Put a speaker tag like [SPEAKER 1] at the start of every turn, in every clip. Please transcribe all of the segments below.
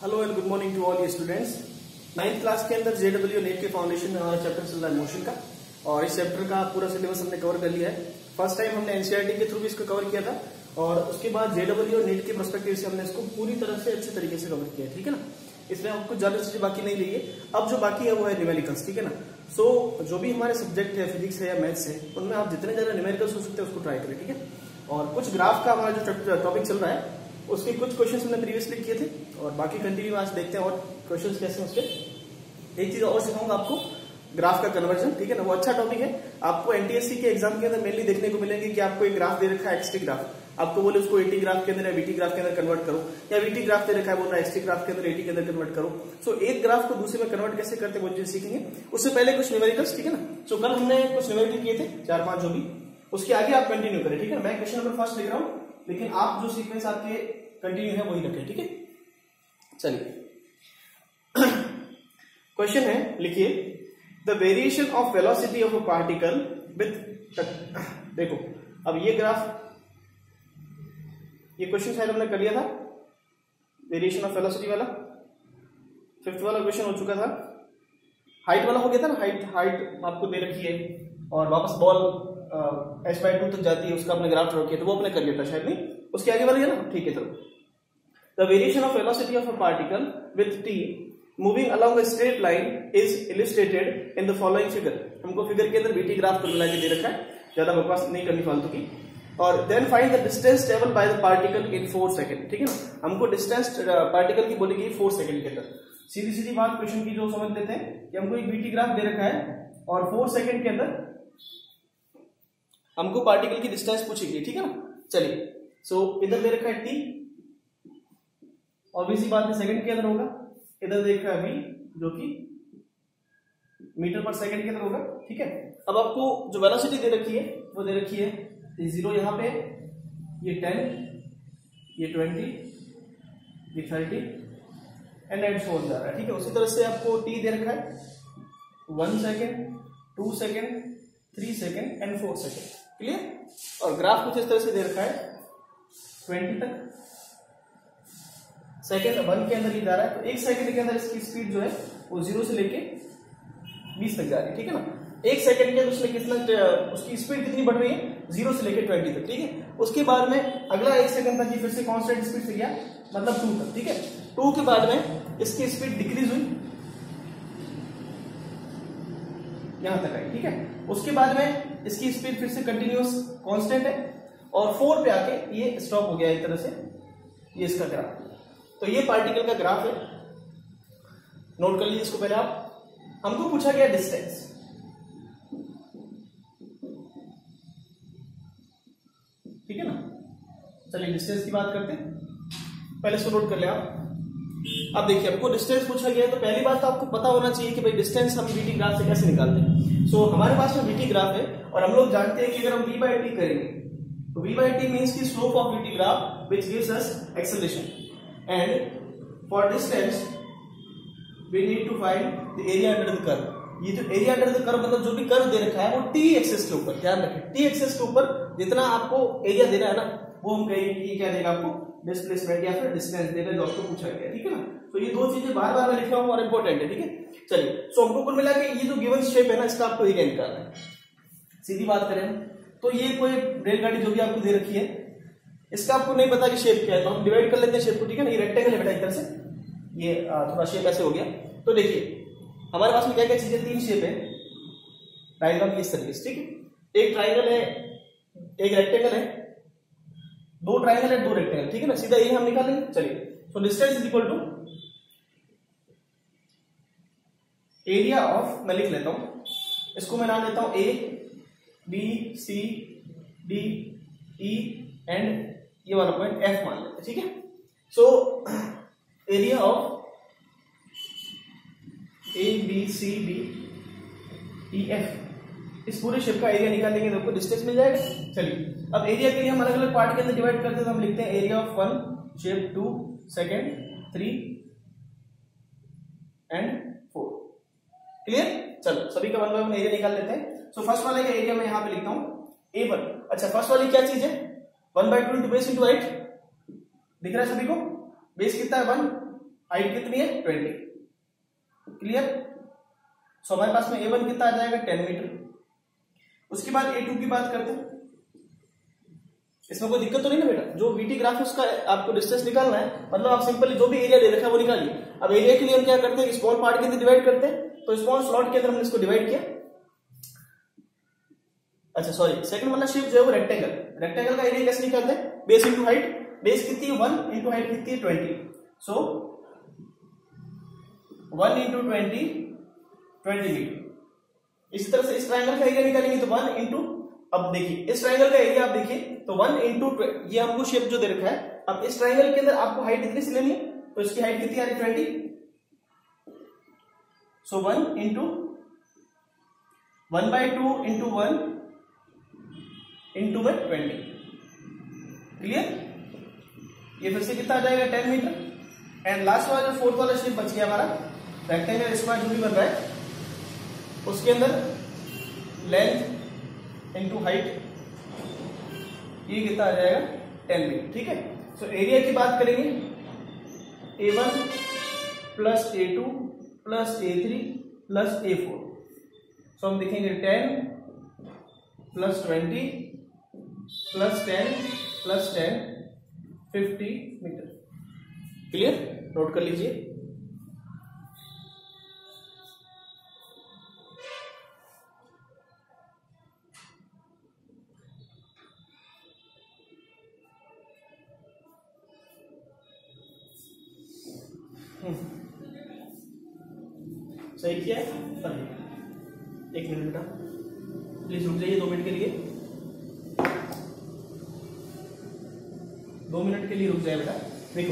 [SPEAKER 1] Hello and good morning to all ये students. 9th class के अंदर जेडब्ल्यू नेट के फाउंडेशन में हमारा चैप्टर चल रहा है मोशन का, और इस चैप्टर का पूरा सिलेबस हमने कवर कर लिया है। फर्स्ट टाइम हमने एनसीईआरटी के थ्रू भी इसको कवर किया था, और उसके बाद जेडब्ल्यू नेट के पर्सपेक्टिव से हमने इसको पूरी तरह से अच्छे तरीके से कवर किया है, ठीक है ना। इसमें आपको ज्यादा चीजें बाकी नहीं रही है। अब जो बाकी है वो है न्यूमेरिकल्स, ठीक है ना। सो जो भी हमारे सब्जेक्ट है, फिजिक्स है या मैथ्स है, उनमें आप जितने ज्यादा न्यूमेरिकल्स हो सकते हैं उसको ट्राई करें, ठीक है। और कुछ ग्राफ का हमारा जो टॉपिक चल रहा है उसके कुछ क्वेश्चंस हमने प्रीवियसली किए थे, और बाकी कंटिन्यू आज देखते हैं और क्वेश्चंस कैसे हैं उसके। एक चीज और सिखाऊंगा आपको, ग्राफ का कन्वर्जन, ठीक है ना। वो अच्छा टॉपिक है। आपको एनटीएससी के एग्जाम के अंदर मेनली देखने को मिलेंगे कि आपको एक ग्राफ दे रखा है एक्सटी ग्राफ, आपको बोले उसको एटी ग्राफ के अंदर या वीटी ग्राफ के अंदर कन्वर्ट करो, या वीटी ग्राफ दे रखा है बोल रहा है एक्सटी ग्राफ के अंदर एटी के अंदर कन्वर्ट करो। सो एक ग्राफ को दूसरे में कन्वर्ट कैसे करते हैं वो चीज सीखेंगे। उससे पहले कुछ न्यूमेरिकल्स, ठीक है ना। सो कल हमने कुछ न्यूमेरिकल किए थे 4-5 जो भी, उसके आगे आप कंटिन्यू करें, ठीक है। मैं क्वेश्चन नंबर फर्स्ट लिख रहा हूं, लेकिन आप जो सीक्वेंस आपके कंटिन्यू है वही रखें, ठीक है। चलिए क्वेश्चन है, लिखिए the variation of velocity of a particle with, देखो अब ये ग्राफ, ये क्वेश्चन शायद हमने कर लिया था वेरिएशन ऑफ वेलोसिटी वाला, 5th वाला क्वेश्चन हो चुका था। हाइट वाला हो गया था ना, हाइट आपको दे रखी है और वापस बॉल h/2 तक जाती है, उसका अपने ग्राफ ड्रॉ किया, तो वो अपने कर लिया था शायद, नहीं उसके आगे वाला है ना, ठीक है। चलो the variation of velocity of a particle with t moving along a straight line is illustrated in the following figure. हमको फिगर के अंदर बीटी ग्राफ को मिला के दे रखा है, ज्यादा बकवास नहीं करनी फालतू की। और then find the distance travel by the particle in 4 second, ठीक है ना। हमको डिस्टेंस पार्टिकल की बोली गई 4 सेकंड के अंदर। सीधी सीधी बात क्वेश्चन की जो समझ लेते हैं कि हमको एक बीटी ग्राफ दे रखा है और 4 सेकंड के अंदर हमको पार्टिकल की डिस्टेंस पूछी गई, ठीक है ना। चलिए सो इधर दे रखा है टी, ऑब्वियसली बात है सेकंड के अंदर होगा। इधर देख रहा है v जो कि मीटर पर सेकंड के अंदर होगा, ठीक है। अब आपको जो वेलोसिटी दे रखी है वो दे रखी है 0 यहाँ पे, ये 10, ये 20, ये 30 एंड सो ऑन जा रहा है, ठीक है। उसी तरह से आपको t दे रखा है 1 second, 2 second, 3 second and 4 second, clear. और ग्राफ कुछ इस तरह से दे रखा है 20 तक, सेकंड 1 के अंदर ही जा रहा है, तो 1 सेकंड के अंदर इसकी स्पीड जो है वो 0 से लेके 20 तक जा रही है, ठीक है ना। 1 सेकंड के अंदर उसने कितना, उसकी स्पीड कितनी बढ़ रही है 0 से लेके 20 तक, ठीक है। उसके बाद में अगला 1 सेकंड तक फिर से कांस्टेंट स्पीड से गया, मतलब 2 तक, ठीक है। 2 के बाद में इसकी स्पीड डिक्रीज हुई, यहां तक आई, ठीक है। उसके बाद में इसकी स्पीड फिर से कंटिन्यूअस कांस्टेंट है, और 4 पे आके ये स्टॉप हो गया एक तरह से, ये इसका ग्राफ। तो ये पार्टिकल का ग्राफ है, नोट कर लीजिए इसको पहले आप। हमको पूछा गया डिस्टेंस, ठीक है ना। चलिए डिस्टेंस की बात करते हैं, पहले इसको नोट कर ले आप। अब देखिए हमको डिस्टेंस पूछा गया है, तो पहली बात तो आपको पता होना चाहिए कि भाई डिस्टेंस हम वीटी ग्राफ से कैसे निकालते हैं। सो हमारे पास में वीटी ग्राफ है, और हम लोग जानते हैं कि अगर हम v/t करेंगे तो v/t मींस की slope of VT graph which gives us acceleration, and for distance we need to find the area under the curve. ये जो एरिया अंडर द कर्व मतलब जो भी कर्व दे रखा है वो टी एक्सेस के ऊपर, ध्यान रखें टी एक्सेस के ऊपर जितना आपको एरिया देना है ना, वो हम कहेंगे कि क्या देगा आपको, डिस्प्लेसमेंट या फिर डिस्टेंस देगा जो आपको पूछा गया, ठीक है ना। तो ये दो चीजें बार बार मैं लिख रहा हूं और इंपॉर्टेंट है, ठीक है। चलिए सो हमको कुल मिला के ये जो गिवन शेप है ना, इसका आपको एरिया निकालना है। सीधी बात करें तो ये कोई रेलगाड़ी जो भी आपको दे रखी है, इसका आपको नहीं पता कि शेप क्या है, तो हम डिवाइड कर लेते हैं शेप को, ठीक है ना। ये रेक्टेंगल है बेटा एक तरह से, ये थोड़ा शेप ऐसे हो गया। तो देखिए हमारे पास में क्या क्या चीजें, 3 शेप है डायग्राम की इस तरीके से, ठीक है। एक ट्राइंगल है, एक रेक्टेंगल है, 2 ट्राइंगल है, 2 रेक्टेंगल, ठीक है ना। सीधा ये हम निकालेंगे। चलिए तो distance is equal to area of, मैं लिख लेता हूं इसको, मैं नाम देता हूं A B C D E and ये वाला पॉइंट एफ मान लेते हैं, ठीक है। So area of A B C D E F, इस पूरे शेप का एरिया निकालेंगे तो आपको डिस्टेंस मिल जाएगा। चलिए अब एरिया के लिए हम अलग अलग पार्ट के अंदर डिवाइड करते हैं, तो हम लिखते हैं area of 1 shape, 2 second, 3 and 4, clear. चलो सभी का 1 बाय 1 एरिया निकाल लेते हैं। सो फर्स्ट वाले का एरिया मैं यहां पे लिखता हूं A1। अच्छा फर्स्ट वाली क्या चीज है, 1/2 इंटू बेस इंटू हाइट, दिख रहा है सभी को। बेस कितना है 1, हाइट कितनी है 20। क्लियर। सो हमारे पास में A1 कितना आ जाएगा 10 मीटर। उसके बाद A2 की बात करते हैं। इसमें कोई दिक्कत तो नहीं ना बेटा, जो VT ग्राफ है उसका आपको डिस्टेंस निकालना है, मतलब आप सिंपली जो भी एरिया दे रखा है वो निकालिए। अब एरिया के लिए हम क्या करते हैं, स्मॉल पार्ट के अंदर डिवाइड करते हैं, तो स्मॉल स्लॉट के अंदर हमने इसको डिवाइड किया। अच्छा सॉरी, सेकंड वाला शेप जो है वो रेक्टेंगल, रेक्टेंगल का एरिया कैसे निकालते हैं, बेस इंटू हाइट, बेस कितनी है 1 इंटू हाइट कितनी है 20, सो 1 इंटू 20 मीटर। इसी तरह से इस ट्राइंगल का एरिया निकालेंगे तो 1 इंटू, अब देखिए इस ट्राइंगल का एरिया आप देखिए तो 1 इंटू, ये हमको शेप जो दे रखा है, अब इस ट्राइंगल के अंदर आपको हाइट इतनी सी लेनी है, तो इसकी हाइट कितनी आ रही है 20, सो 1 इंटू 1/2 इंटू 1 इंटू में 20। क्लियर। ये फिर से कितना आ जाएगा 10 मीटर। एंड लास्ट वाला जो फोर्थ वाला शेप बच गया हमारा रेक्टेंगल स्क्वायर जो भी बन रहा है, उसके अंदर लेंथ इंटू हाइट, ये कितना आ जाएगा 10 मीटर। ठीक है। सो एरिया की बात करेंगे, A1 plus A2 plus A3 plus A4, सो हम देखेंगे 10 plus 20 plus 10 plus 10 50 meter. Clear, note कर लीजिए। सही किया है। एक मिनट बेटा प्लीज रुक जाइए, 2 मिनट के लिए, 2 मिनट के लिए रुक जाए बेटा। देखो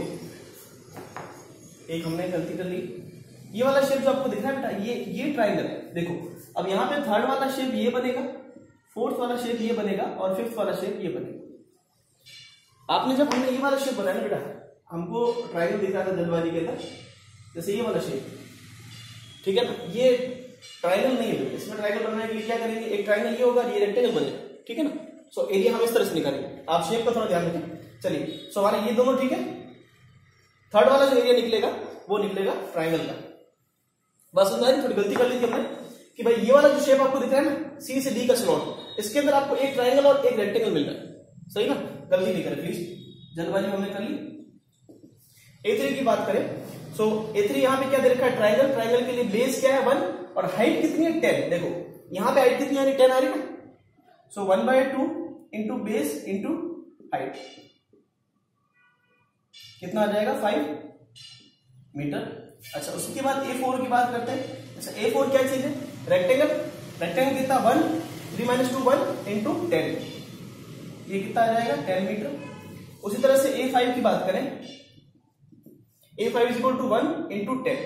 [SPEAKER 1] एक हमने गलती कर ली, ये वाला शेप जो आपको दिख रहा है बेटा, ये ट्राइंगल है। देखो अब यहाँ पे थर्ड वाला शेप ये बनेगा, फोर्थ वाला शेप ये बनेगा और फिफ्थ वाला शेप ये बनेगा। आपने जब हमने ये वाला शेप बनाया ना बेटा, हमको ट्राइंगल दिख रहा था जल्दबाजी के अंदर, जैसे ये वाला शेप, ठीक है ना, ये ट्राइंगल नहीं है, इसमें ट्राइंगल बनाने के लिए क्या करेंगे, एक ट्राइंगल ये होगा, ये रेक्टेंगल बनेगा। ठीक है ना। सो एरिया हम इस तरह से निकालेंगे, आप शेप का थोड़ा ध्यान रखें। चलिए सो हमारे ये दोनों ठीक है, थर्ड वाला जो एरिया निकलेगा वो निकलेगा ट्राइंगल का। बस थोड़ी गलती कर ली थी हमने कि भाई ये वाला जो शेप आपको दिख रहा है ना, C से D का स्लॉट, इसके अंदर आपको एक ट्राइंगल और एक रेक्टेंगल मिल रहा है, सही ना, गलती नहीं करें प्लीज, जल्दबाजी हमने कर ली। A3 की बात करें, सो A3 यहां पे क्या दे रखा है, ट्राइंगल, ट्राइंगल के लिए बेस क्या है 1 और हाइट कितनी है 10। देखो यहां पे हाइट कितनी आ रही है 10 आ रही है ना, so 1/2 into base into height कितना आ जाएगा 5 मीटर। अच्छा उसके बाद A4 की बात करते हैं। अच्छा A4 क्या चीज है, रेक्टेंगल, रेक्टेंगल कितना 1 3 - 2 1 इंटू 10, ये कितना आ जाएगा 10 मीटर। उसी तरह से A5 की बात करें, A5 is equal to 1 into 10।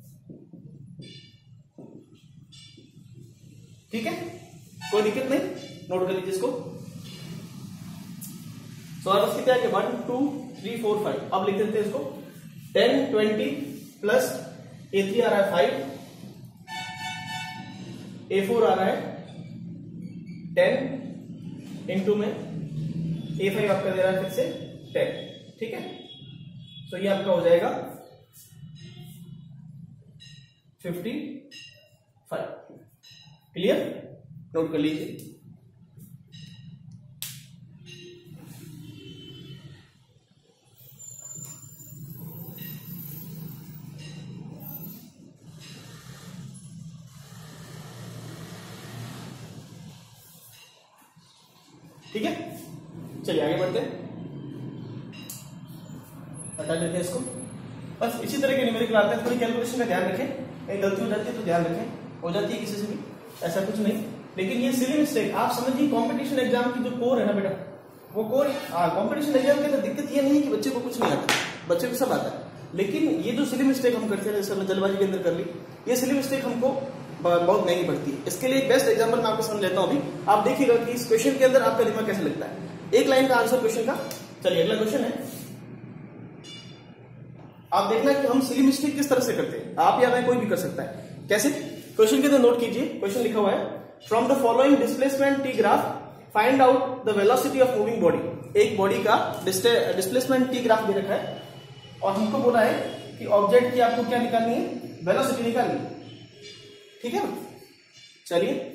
[SPEAKER 1] ठीक है, कोई दिक्कत नहीं, नोट कर लीजिए इसको। सवाल कितने आ गए 1 2 3 4 5, अब लिख देते हैं इसको 10 20 प्लस A3 आ रहा है 5, A4 आ रहा है 10 इंटू में A5 आपका दे रहा है फिर से 10। ठीक है, तो ये आपका हो जाएगा 55। क्लियर, नोट कर लीजिए। ठीक है, चलिए आगे बढ़ते हैं, हटा देते हैं इसको। बस इसी तरह के न्यूमेरिकल आते हैं, थोड़ी कैलकुलेशन का ध्यान रखें, कहीं गलती हो जाती है तो ध्यान रखें, हो जाती है किसी से भी, ऐसा कुछ नहीं। लेकिन ये सिली मिस्टेक आप समझिए, कंपटीशन एग्जाम की जो कोर है ना बेटा, वो कोर, कंपटीशन एग्जाम के अंदर दिक्कत ये नहीं कि बच्चे को कुछ नहीं आता, बच्चे को सब आता है, लेकिन ये जो सिली मिस्टेक हम करते हैं, जैसे हमने जल्दबाजी के अंदर कर ली, ये सिली मिस्टेक हमको बहुत महंगी पड़ती है। इसके लिए एक बेस्ट एग्जांपल मैं आपको समझ लेता हूं अभी, आप देखिएगा कि इस क्वेश्चन के अंदर आपका दिमाग कैसे लगता है। एक लाइन का आंसर क्वेश्चन का। चलिए अगला क्वेश्चन है, आप देखना कि हम सिली मिस्टेक किस तरह से करते हैं, आप या मैं कोई भी कर सकता है। कैसे, क्वेश्चन के अंदर नोट कीजिए, क्वेश्चन लिखा हुआ है from the following displacement T graph find out the velocity of moving body. एक बॉडी का डिस्प्लेसमेंट टी ग्राफ दे रखा है और हमको बोला है कि ऑब्जेक्ट की आपको क्या निकालनी है, वेलोसिटी निकालनी है, ठीक है ना। चलिए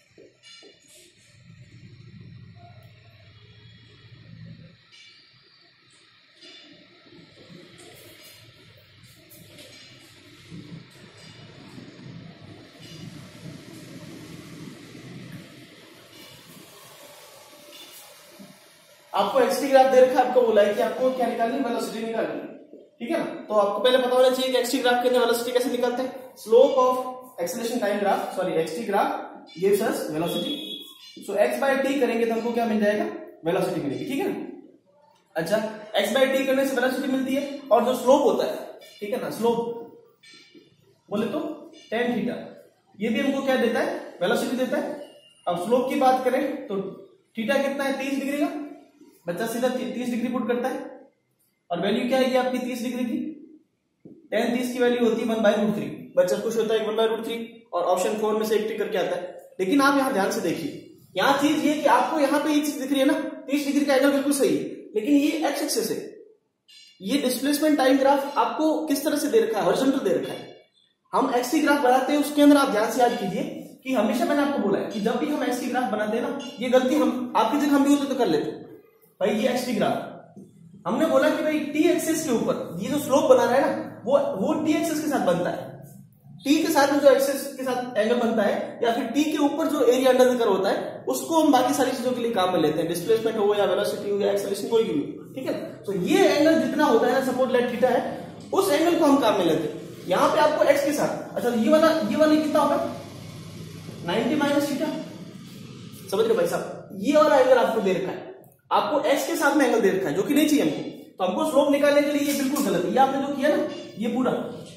[SPEAKER 1] आपको एक्सटी ग्राफ दे रखा है, आपको बोला है कि आपको क्या निकालनी है, वेलोसिटी निकालनी है, ठीक है ना। तो आपको पहले पता होना चाहिए कि एक्सटी ग्राफ के अंदर वेलोसिटी कैसे निकालते हैं। Slope of acceleration time graph, sorry XT graph gives us velocity. So x by T करेंगे तो हमको क्या मिल जाएगा, वेलोसिटी मिलेगी, ठीक है ना। अच्छा, x बाय टी करने से वेलोसिटी मिलती है, और जो स्लोप होता है, ठीक है ना, स्लोप बोले तो tan थीटा, ये भी हमको क्या देता है, वेलोसिटी देता है। अब स्लोप की बात करें तो थीटा कितना है, 30 डिग्री का, बच्चा सीधा 30 डिग्री पुट करता है, और वैल्यू क्या है आपकी 30 डिग्री की, tan 30 की वैल्यू होती है 1/√3। बच्चा खुश होता है 1/√3, और ऑप्शन 4 में से एक टिक करके आता है। लेकिन आप यहां ध्यान से देखिए, यहां चीज ये कि आपको यहां पे एक चीज दिख रही है ना, 30 डिग्री का एंगल बिल्कुल सही है, लेकिन ये एक्स एक्सिस है, ये डिस्प्लेसमेंट टाइम ग्राफ आपको किस तरह से दे रखा है, हॉरिजॉन्टल दे रखा है। हम एक्स की ग्राफ बनाते हैं, उसके अंदर आप ध्यान से याद कीजिए कि हमेशा मैंने आपको बोला है कि जब भी हम एक्स की ग्राफ बनाते हैं ना, ये गलती हम आपकी जगह हम भी होते तो कर लेते भाई। ये एक्स की ग्राफ हमने बोला कि भाई टी एक्सिस के ऊपर ये जो स्लोप बना रहा है ना, वो टी एक्सिस के साथ बनता है, टी के साथ में जो एक्सिस के साथ एंगल बनता है, या फिर टी के ऊपर जो एरिया अंडर द कर्व होता है, उसको हम बाकी सारी चीजों के लिए काम में लेते हैं, डिस्प्लेसमेंट हो या वेलोसिटी हो या एक्सेलरेशन कोई भी हो, ठीक है। तो ये एंगल जितना होता है ना, सपोज लेट थीटा है, उस एंगल को हम काम में लेते हैं। यहां पे आपको एक्स के साथ, अच्छा ये वाला कितना होगा, 90 माइनस थीटा, समझ रहे भाई साहब। ये वाला एंगल आपको दे रखा है, आपको एक्स के साथ में एंगल दे रखा है, जो कि नहीं चाहिए हमको। तो हमको स्लोप निकालने के लिए ये बिल्कुल गलत है, ये आपने जो किया ना, ये पूरा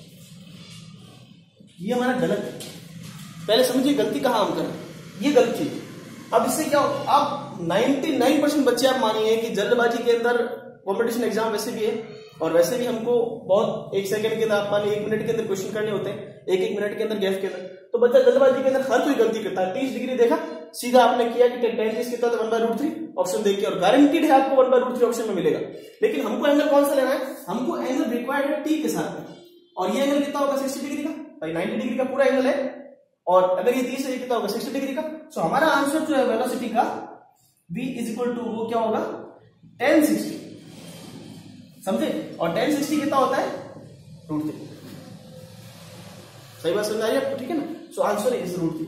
[SPEAKER 1] ये हमारा गलत है। पहले समझिए गलती कहां हम कर रहे हैं, ये गलती है। अब इससे क्या हो, आप 99% बच्चे आप मानिए कि जल्दबाजी के अंदर कॉम्पिटिशन एग्जाम वैसे भी है, और वैसे भी हमको बहुत 1 सेकंड के अंदर, आप मानिए 1 मिनट के अंदर क्वेश्चन करने होते हैं, 1 मिनट के अंदर गैप के अंदर। तो बच्चा जल्दबाजी के अंदर हर कोई गलती करता है। 30 डिग्री देखा, सीधा आपने किया कि tan 30 कितना था, 1/√3 ऑप्शन देखिए, और गारंटीड है आपको 1/√3 ऑप्शन में मिलेगा। लेकिन हमको एंगल कौन सा लेना है, हमको एंगल रिक्वायर्ड है टी के साथ में, और ये एंगल कितना होगा, 60 डिग्री का, भाई 90 डिग्री का पूरा एंगल है, और अगर ये 30 है, ये कितना होगा, 60 डिग्री का। सो हमारा आंसर जो है वेलोसिटी का, v = वो क्या होगा, tan 60, समझे। और tan 60 कितना होता है, √3। सही बात समझ आ रही है आपको, ठीक है ना। So answer is √3।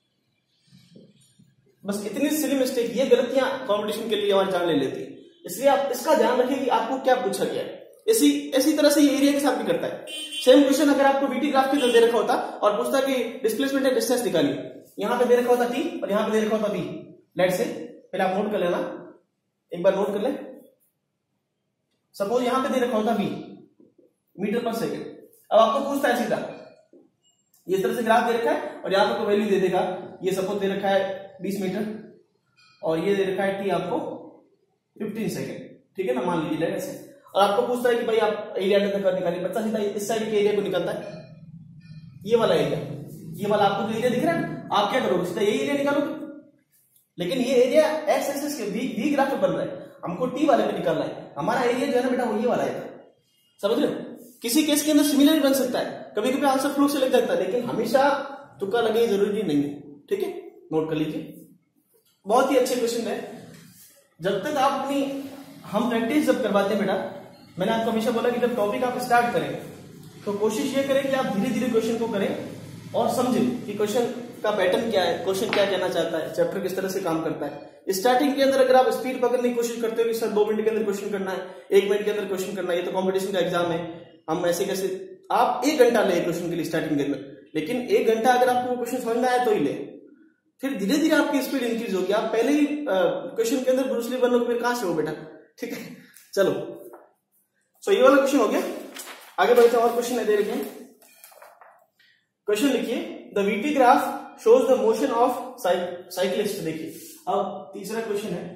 [SPEAKER 1] बस इतनी सिली मिस्टेक, ये गलतियां कंपटीशन के लिए हमारी जान ले लेती है, इसलिए आप इसका ध्यान रखिए कि आपको क्या पूछा गया है। इसी तरह से ये एरिया के साथ भी करता है। सेम क्वेश्चन अगर आपको वीटी ग्राफ के अंदर दे रखा होता और पूछता कि डिस्प्लेसमेंट एंड डिस्टेंस निकालिए, यहां पे दे रखा होता टी और यहां पे दे रखा होता बी, लेट से, पहले आप नोट कर लेना, एक बार नोट कर ले। सपोज यहां पे दे रखा होता बी, मीटर पर सेकेंड। अब आपको पूछता है सीधा, ये तरह से ग्राफ दे रखा है और यहां पर वैल्यू दे देगा, ये सपोज दे रखा है 20 मीटर और ये दे रखा है टी आपको 15 सेकेंड, ठीक है ना, मान लीजिए ऐसे। और आपको पूछता है कि भाई आप एरिया अंडर द कर्व निकालिए, बच्चा सीधा इस साइड के एरिया को निकालता है, ये वाला एरिया, ये वाला आपको जो एरिया दिख रहा है ना, आप क्या करोगे, सीधा यही एरिया निकालोगे। लेकिन ये एरिया एक्स एक्सिस के वी ग्राफ पे बन रहा है, हमको टी वाले पे निकालना है। हमारा एरिया जो है ना बेटा, वो ये वाला है, समझ रहे हो। किसी केस के अंदर सिमिलर बन सकता है, कभी कभी आंसर फ्लू से लग जाता है, लेकिन हमेशा तुक्का लगे जरूरी नहीं है, ठीक है, नोट कर लीजिए। बहुत ही अच्छे क्वेश्चन है। जब तक आप अपनी, हम प्रैक्टिस जब करवाते हैं बेटा, मैंने आपको हमेशा बोला कि जब टॉपिक आप स्टार्ट करें तो कोशिश ये करें कि आप धीरे धीरे क्वेश्चन को करें और समझें कि क्वेश्चन का पैटर्न क्या है, क्वेश्चन क्या कहना चाहता है, चैप्टर किस तरह से काम करता है। स्टार्टिंग के अंदर अगर आप स्पीड पकड़ने की कोशिश करते हो कि सर 2 मिनट के अंदर क्वेश्चन करना है, 1 मिनट के अंदर क्वेश्चन करना है, ये तो कॉम्पिटिशन का एग्जाम है, हम ऐसे कैसे, आप 1 घंटा ले क्वेश्चन के लिए स्टार्टिंग के अंदर, लेकिन 1 घंटा अगर आपको क्वेश्चन समझ में आया तो ही ले, फिर धीरे धीरे आपकी स्पीड इंक्रीज होगी। आप पहले ही क्वेश्चन के अंदर ब्रूस ली बनोगे, फिर कहां से हो बेटा, ठीक है। चलो, सो ये वाला क्वेश्चन हो गया, आगे बढ़ते हैं। और क्वेश्चन दे रखे हैं, क्वेश्चन लिखिए, the VT graph shows the motion of cyclist. देखिए अब तीसरा क्वेश्चन है,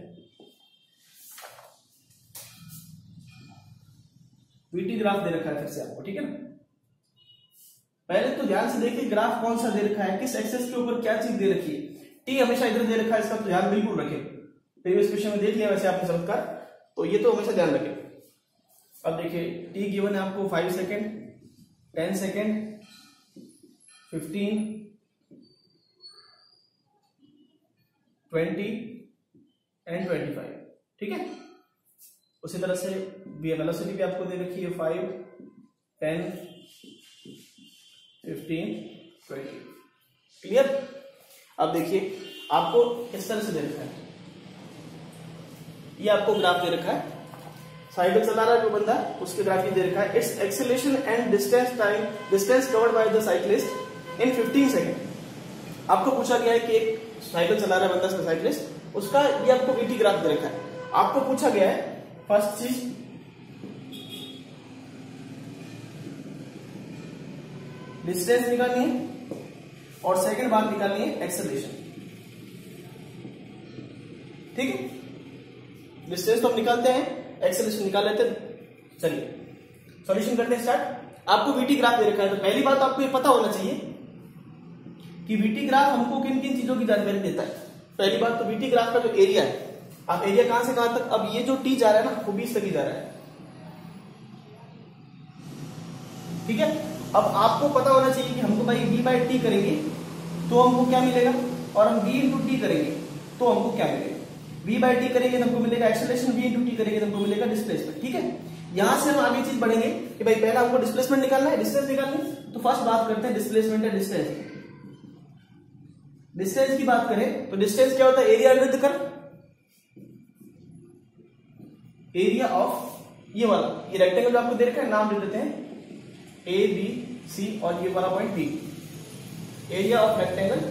[SPEAKER 1] वीटी ग्राफ दे रखा है फिर से आपको, ठीक है ना। पहले तो ध्यान से देखिए ग्राफ कौन सा दे रखा है, किस एक्सेस के ऊपर क्या चीज दे रखी है। टी हमेशा इधर दे रखा है, इसका तो ध्यान बिल्कुल रखें, प्रीवियस क्वेश्चन में देख लिया वैसे आपने चमत्कार, तो ये तो हमेशा ध्यान रखें। अब देखिए टी गिवन है आपको 5 सेकेंड, 10 सेकेंड, 15, 20 एंड 25, ठीक है। उसी तरह से वेलोसिटी भी आपको दे रखी है 5, 10, 15, 20। क्लियर। अब देखिए आपको इस तरह से दे रखा है, ये आपको ग्राफ दे रखा है, साइकिल चला रहा है जो बंदा उसके ग्राफ ये दे रखा है। It's acceleration and distance covered by the cyclist in 15 second. आपको पूछा गया है कि एक साइकिल चला रहा है बंदा साइक्लिस्ट, उसका ये आपको वीटी ग्राफ दे रखा है। आपको पूछा गया है फर्स्ट चीज डिस्टेंस निकालनी है और सेकंड बात निकालनी है एक्सेलरेशन, ठीक है। डिस्टेंस तो हम निकालते हैं, एक्सेलरेशन निकाल लेते हैं। चलिए सॉल्यूशन करते हैं स्टार्ट। आपको वीटी ग्राफ दे रखा है, तो पहली बात आपको ये पता होना चाहिए कि वीटी ग्राफ हमको किन किन चीजों की जानकारी देता है। पहली बात तो वीटी ग्राफ का जो एरिया है, आप एरिया कहां से कहां तक, अब ये जो टी जा रहा है ना वो 20 तक ही जा रहा है, ठीक है। अब आपको पता होना चाहिए कि हमको भाई v बाई टी करेंगे तो हमको क्या मिलेगा, और हम v इंटू टी करेंगे तो हमको क्या मिलेगा। v बाई टी करेंगे तो हमको मिलेगा एक्सेलरेशन, v इंटू टी करेंगे तो हमको मिलेगा डिस्प्लेसमेंट, ठीक है। यहां से हम आगे चीज बढ़ेंगे कि भाई पहला हमको डिस्प्लेसमेंट निकालना है, डिस्टेंस निकालनी है। तो फर्स्ट बात करते हैं डिस्प्लेसमेंट है डिस्टेंस। डिस्टेंस की बात करें तो डिस्टेंस क्या होता है, area under the curve, area of ये वाला, ये रेक्टेंगल जो आपको दे रखा है नाम दे देते हैं ए बी सी और ये वाला point D, area of rectangle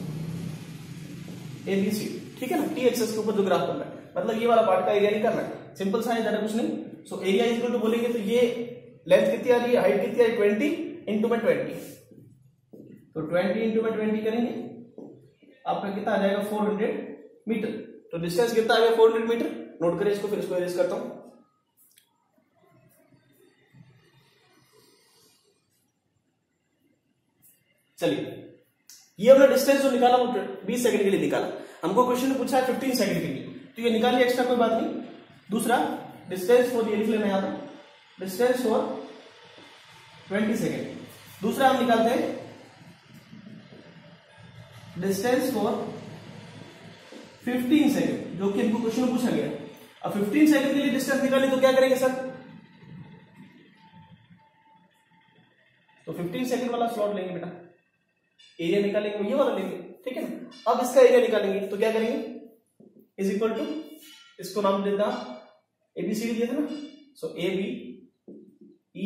[SPEAKER 1] A B C, ठीक है ना। टी एक्सेस के ऊपर जो ग्राफ करना है, मतलब ये वाला पार्ट का एरिया नहीं करना है, सिंपल सा है, ज्यादा कुछ नहीं। सो एरिया इक्वल टू बोलेंगे तो ये लेंथ कितनी आ रही है, हाइट कितनी आ रही है 20 इंटू में 20, तो 20 इंटू में 20 करेंगे आपका कितना आ जाएगा 400 मीटर। तो डिस्टेंस कितना आ गया 400 मीटर। नोट करें इसको, फिर इसको एरेज करता हूं। चलिए ये हमने डिस्टेंस जो निकाला वो 20 सेकंड के लिए निकाला। हमको क्वेश्चन में पूछा है 15 सेकंड के लिए, तो ये निकाल लिया, एक्स्ट्रा कोई बात नहीं। दूसरा डिस्टेंस फॉर, ये लिख लेना यहां पर, डिस्टेंस फॉर 20 सेकंड। दूसरा हम निकालते हैं डिस्टेंस फॉर 15 सेकंड, जो कि हमको क्वेश्चन में पूछा गया। अब 15 सेकंड के लिए डिस्टेंस निकालें तो क्या करेंगे सर, तो 15 सेकंड वाला स्लॉट लेंगे बेटा, एरिया निकालेंगे वो ये वाला लेंगे, ठीक है ना। अब इसका एरिया निकालेंगे तो क्या करेंगे, इज इक्वल टू, इसको नाम देता एबीसीडी दिया था ना, so A B E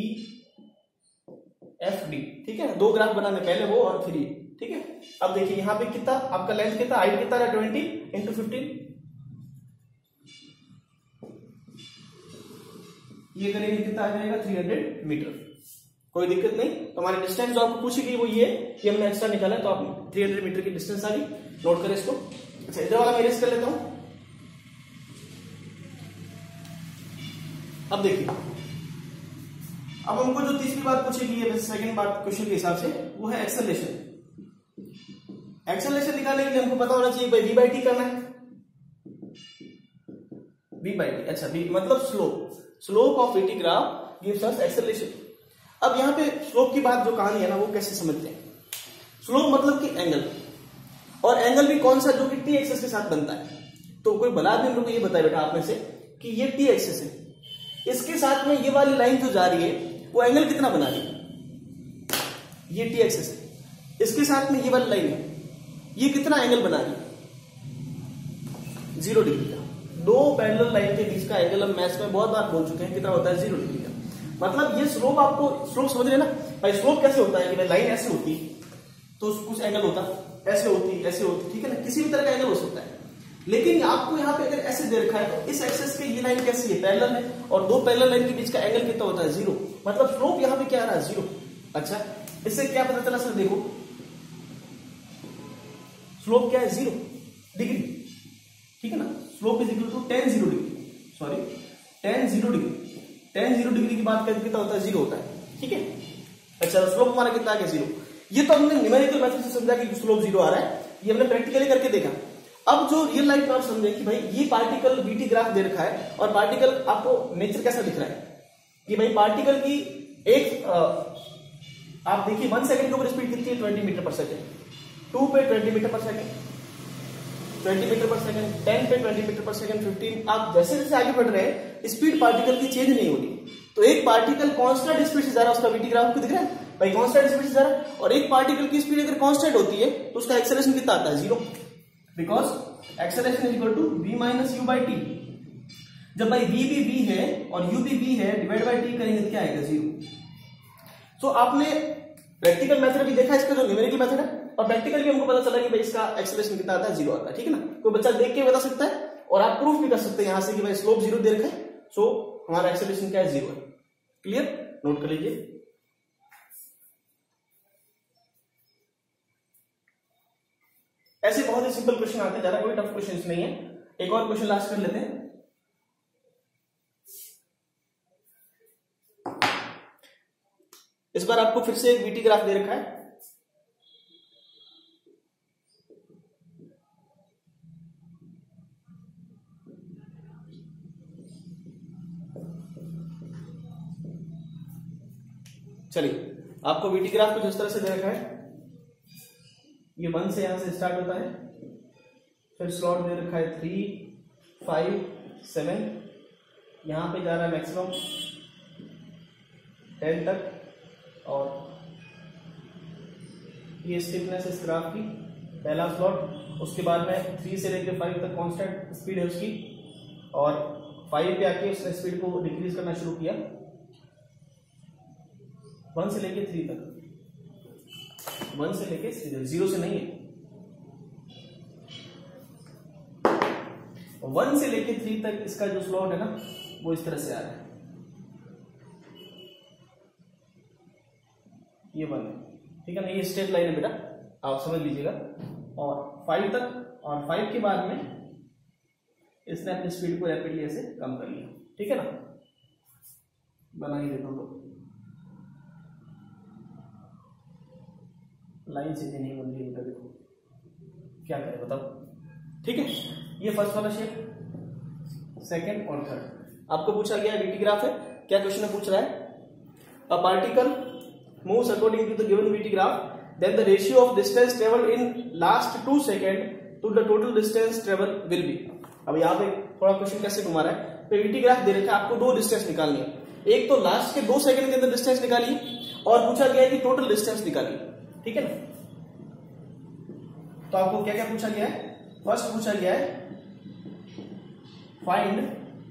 [SPEAKER 1] F D, ठीक है। दो ग्राफ बनाने, पहले वो और फिर ये, ठीक है। अब देखिए यहां पे कितना आपका लेंथ कितना, हाइट कितना है 20 इंटू 15, ये करेंगे कितना आ जाएगा 300 मीटर। कोई दिक्कत नहीं। तो हमारी डिस्टेंस जो आपको पूछी गई वो ये हमने एक्स्ट्रा निकाला है, तो आप 300 मीटर की डिस्टेंस आ गई। नोट करें इसको। अच्छा इधर वाला मैं इरेज कर लेता हूं। अब देखिए, अब हमको जो तीसरी बात पूछी गई है सेकंड बात क्वेश्चन के हिसाब से, वो है एक्सेलरेशन। एक्सेलरेशन निकालने के लिए हमको पता होना चाहिए भाई v बाई टी करना है, v बाई टी। अच्छा v मतलब slope, slope of VT graph gives us acceleration. अब यहां पे स्लोप की बात जो कहानी है ना, वो कैसे समझते हैं। स्लोप मतलब कि एंगल, और एंगल भी कौन सा, जो कि टी एक्सिस के साथ बनता है। तो कोई भला आदमी को ये बताए बेटा आप में से कि ये टी एक्सिस है, इसके साथ में ये वाली लाइन जो जा रही है वो एंगल कितना बना रही है, ये टी एक्सिस है, इसके साथ में ये वाली लाइन है, ये कितना एंगल बना रही है 0 डिग्री का। दो पैरेलल लाइन के बीच का एंगल हम मैथ्स में बहुत बार बोल चुके हैं, कितना होता है 0 डिग्री का। मतलब ये स्लोप, आपको स्लोप समझ रहे ना भाई। स्लोप कैसे होता है कि भाई लाइन ऐसे होती तो कुछ एंगल होता, ऐसे होती, ऐसे होती, ठीक है ना, किसी भी तरह का एंगल हो सकता है। लेकिन आपको यहाँ पे अगर ऐसे दे रखा है तो इस एक्सिस पे ये लाइन कैसी है, पैरेलल है, और दो पैरेलल लाइन के बीच का एंगल कितना होता है 0। मतलब स्लोप यहाँ पे क्या आ रहा है 0। अच्छा इससे क्या पता चला सर, देखो स्लोप क्या है 0 डिग्री, ठीक है ना। Slope is equal to tan 0 degree, sorry tan 0 degree. tan 0 degree की बात करके कितना होता है 0 होता है, ठीक है। अच्छा स्लोप हमारा कितना आ गया 0। ये तो हमने न्यूमेरिकल मेथड से समझा कि स्लोप 0 आ रहा है, ये हमने प्रैक्टिकली करके देखा। अब जो रियल लाइफ में आप समझे कि भाई ये पार्टिकल वीटी ग्राफ दे रखा है और पार्टिकल आपको नेचर कैसा दिख रहा है, कि भाई पार्टिकल की एक आप देखिए 1 सेकंड के ऊपर स्पीड कितनी है 20 मीटर पर सेकंड, 2 पे 20 मीटर पर सेकंड, 20 मीटर पर सेकंड, 10 पे 20 मीटर पर सेकंड, 15। आप जैसे जैसे आगे बढ़ रहे हैं स्पीड पार्टिकल की चेंज नहीं होगी। तो एक पार्टिकल कांस्टेंट स्पीड से जा रहा है, उसका वीटी ग्राफ को दिख रहा है भाई, कांस्टेंट स्पीड से जा रहा है। और एक पार्टिकल की स्पीड अगर कांस्टेंट होती है तो उसका एक्सेलरेशन कितना आता है, 0, because acceleration is equal to v minus u by t. जब भाई v भी v है और u भी v है, डिवाइड बाई टी करेंगे तो क्या आएगा, 0। सो आपने प्रैक्टिकल मेथड भी देखा इसका, जो न्यूमेरिकल मेथड है, और प्रैक्टिकल भी हमको पता चला कि भाई इसका एक्सेलरेशन कितना आता है, 0 आता है, ठीक है ना। कोई बच्चा देख के बता सकता है और आप प्रूफ भी कर सकते हैं यहां से कि भाई स्लोप 0 दे रखा है, सो हमारा एक्सेलरेशन क्या है, 0 है। क्लियर, नोट कर लीजिए। ऐसे बहुत ही सिंपल क्वेश्चन आते हैं, ज्यादा कोई टफ क्वेश्चन नहीं है। एक और क्वेश्चन लास्ट कर लेते हैं। इस बार आपको फिर से एक वीटी ग्राफ दे रखा है, चलिए आपको वीटी ग्राफ कुछ इस तरह से दे रखा है। ये 1 से यहां से स्टार्ट होता है, फिर स्लॉट दे रखा है 3, 5, 7, यहां पे जा रहा है मैक्सिमम 10 तक, और ये स्टिफनेस इस ग्राफ की पहला स्लॉट। उसके बाद में 3 से लेकर 5 तक कांस्टेंट स्पीड है उसकी, और 5 पे आके उसने स्पीड को डिक्रीज करना शुरू किया 1 से लेके 3 तक, 1 से लेके 0 से नहीं है, 1 से लेके 3 तक इसका जो स्लॉट है ना वो इस तरह से आ रहा है, ये 1 है, ठीक है ना, ये स्ट्रेट लाइन है बेटा, आप समझ लीजिएगा। और 5 तक, और 5 के बाद में इसने अपनी स्पीड को रैपिडली ऐसे कम कर लिया, ठीक है ना। बना ही देखो, लाइन सीधी नहीं बन रही है, देखो क्या करें बताओ, ठीक है। ये फर्स्ट वाला शेप, सेकंड और थर्ड आपको पूछा गया वीटी ग्राफ है। क्या क्वेश्चन में पूछ रहा है, a particle moves according to the given VT graph, then the ratio of distance traveled in last 2 seconds to the total distance travel will be। अब यहाँ पे थोड़ा क्वेश्चन कैसे घुमा रहा है, तो VT ग्राफ दे रखा है, आपको 2 डिस्टेंस निकालनी है, एक तो लास्ट के 2 सेकंड के अंदर डिस्टेंस निकालिए, और पूछा गया है कि टोटल डिस्टेंस निकालिए, ठीक है ना। तो आपको क्या क्या पूछा गया है, फर्स्ट पूछा गया है find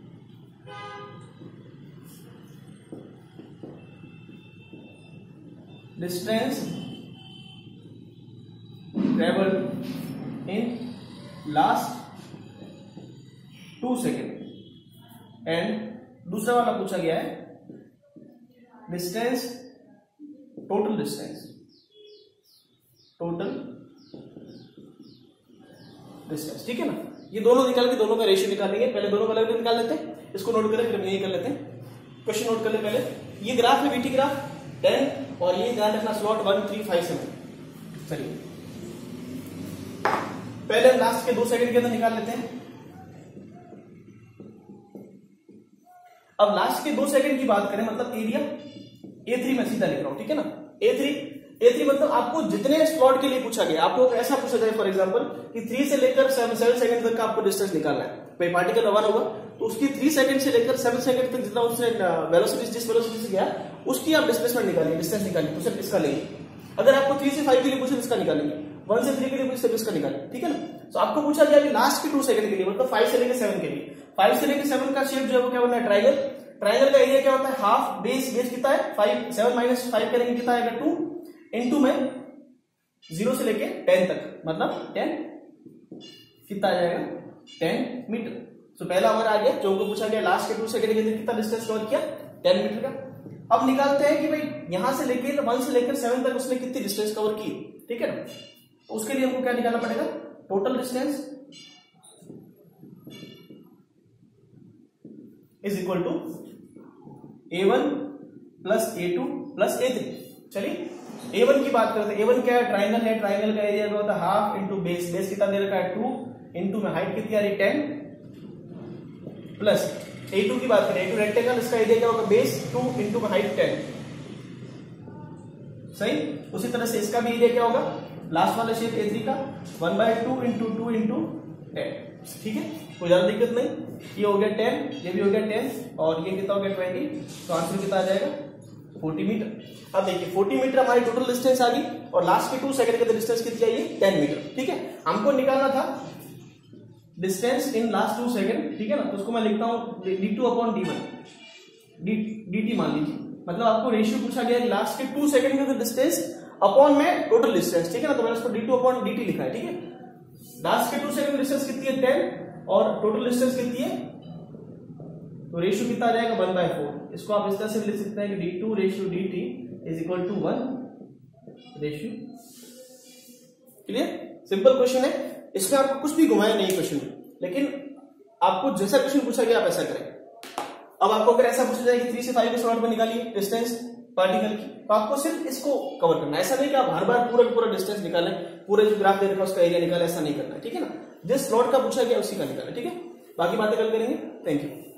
[SPEAKER 1] distance traveled in last 2 second, and दूसरा वाला पूछा गया है डिस्टेंस, टोटल डिस्टेंस, ठीक है ना। ये दोनों निकाल के दोनों का रेशियो निकालेंगे, पहले दोनों का अलग निकाल लेते हैं, इसको नोट करें फिर यही कर लेते हैं। क्वेश्चन नोट कर ले पहले, ये ग्राफ है वीटी ग्राफ 10, और ये ध्यान रखना स्लॉट 1, 3, 5, 7। चलिए पहले हम लास्ट के 2 सेकंड के अंदर निकाल लेते हैं। अब लास्ट के 2 सेकंड की बात करें, मतलब एरिया A3 में सीधा लिख रहा हूं, ठीक है ना। A3 मतलब आपको जितने स्लॉट के लिए पूछा गया, आपको ऐसा पूछा जाए फॉर एग्जांपल कि 3 से लेकर 7 सेकंड तक का आपको डिस्टेंस निकालना है। भाई पार्टिकल रवाना हुआ तो उसकी 3 सेकंड से लेकर 7 सेकंड तक जितना उसने वेलोसिटी, जिस वेलोसिटी से गया उसकी आप डिस्प्लेसमेंट निकालिए, डिस्टेंस निकालिए, तो सिर्फ इसका लेंगे। अगर आपको 3 से 5 के लिए पूछे, इसका निकालेंगे, 1 से 3 के लिए पूछे, सिर्फ इसका निकालेंगे, ठीक है ना। तो आपको पूछा गया अभी लास्ट के 2 सेकंड के लिए, मतलब 5 से लेकर 7 के लिए, 5 से लेकर 7 का शेप जो है वो क्या बनना है, ट्रायंगल। ट्रायंगल का एरिया क्या होता है, हाफ बेस कितना है 5, 7 माइनस 5 करेंगे कितना आएगा 2, इनटू में 0 से लेके 10 तक, मतलब 10 कितना आ जाएगा 10 मीटर। तो पहला हमारा आ गया, जो हमको पूछा गया लास्ट के 2 सेकंड के अंदर कितना डिस्टेंस कवर किया, 10 मीटर का। अब निकालते हैं कि भाई यहां से लेके 1 से लेकर 7 तक उसने कितनी डिस्टेंस कवर की, ठीक है ना। तो उसके लिए हमको क्या निकालना पड़ेगा, total distance is equal to A1 plus A2 plus A3। चलिए A1 की बात करते हैं। A1 क्या है, ट्राइंगल है, ट्राइंगल का एरिया क्या होता है हाफ इंटू बेस कितना दे रखा है 2, इंटू में हाइट कितनी आ रही 10, प्लस A2 की बात करें, A2 रेक्टेंगल, इसका एरिया क्या होगा, बेस 2 इंटू हाइट 10, सही। उसी तरह से इसका भी एरिया क्या होगा, लास्ट वाला शेप A3 का 1/2 इंटू 2 इंटू 10, ठीक है, कोई ज्यादा दिक्कत नहीं। ये हो गया 10, ये भी हो गया 10, और ये कितना हो गया 20, तो आंसर कितना आ जाएगा 40 मीटर। अब देखिए 40 मीटर हमारी टोटल डिस्टेंस आ गई, और लास्ट के 2 सेकंड के डिस्टेंस कितनी आई है 10 मीटर, ठीक है। हमको निकालना था डिस्टेंस इन लास्ट 2 सेकंड, ठीक है ना, तो उसको मैं लिखता हूं d2/d1, dt मान लीजिए, मतलब आपको रेशियो पूछा गया है लास्ट के 2 सेकंड के डिस्टेंस अपॉन में टोटल डिस्टेंस, ठीक है ना, तो मैंने उसको d2/dt लिखा है, ठीक है। लास्ट के 2 सेकंड डिस्टेंस कितनी है 10, और टोटल डिस्टेंस कितनी है, तो रेशियो कितना आ जाएगा 1/4। इसको आप इस तरह से लिख सकते हैं कि d2/dt is equal to 1 ratio. Clear, simple question है, इसमें आपको कुछ भी घुमाया नहीं क्वेश्चन में, लेकिन आपको जैसा क्वेश्चन पूछा गया आप ऐसा करें। अब आपको अगर ऐसा पूछा जाए कि 3 से 5 के स्लॉट में निकालिए डिस्टेंस पार्टिकल की, तो आपको सिर्फ इसको कवर करना है, ऐसा नहीं कि आप हर बार पूरा डिस्टेंस निकालें, पूरे जो ग्राफ दे रखा है उसका एरिया निकालें, ऐसा नहीं करना है, ठीक है ना। जिस स्लॉट का पूछा गया उसी का निकालें, ठीक है। बाकी बातें कल करेंगे, थैंक यू।